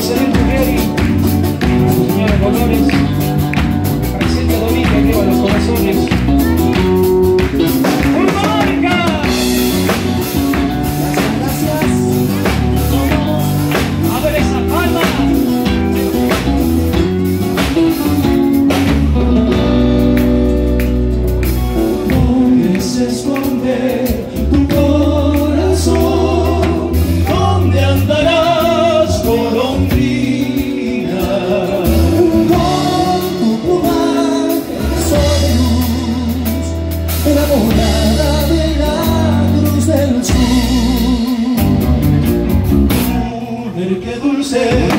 Excelente Jerry, señora Colores, presente Domingo, arriba los corazones. ¡Urbanica! Gracias. A ver esa palma. ¿Dónde se esconde tu corazón? ¿Dónde andarás, golondrina? Con tu plumaje de luz, enamorada de la cruz del sur. Mujer, qué dulce